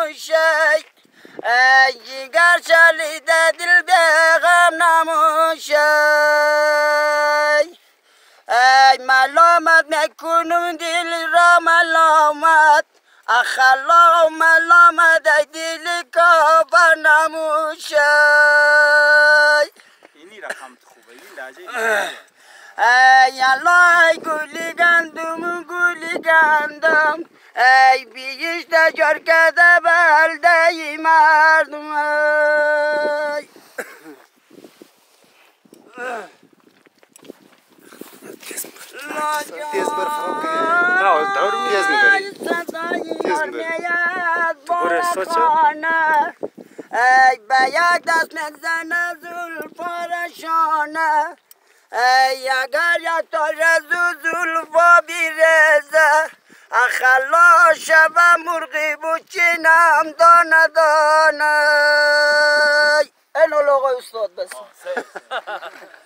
نموشی ای جگر شلیده دل به غم نموشی ای ملامت میکنم دل را ملامت اخلا ملامت ای دل کافر نموشی اینی رقم خوبه این لحجه ای الله گلی گندم ای بیش تجار کده بلده مردم ای تیز بر خراب کنی نه دور تیز میبری تیز میبری بره خانه ای به یک دست مگزنه زلفارشانه ای اگر یک تاج زلفا بیرزه اخلا شبه مرغی بچینم دانه دانه این آقای استاد بس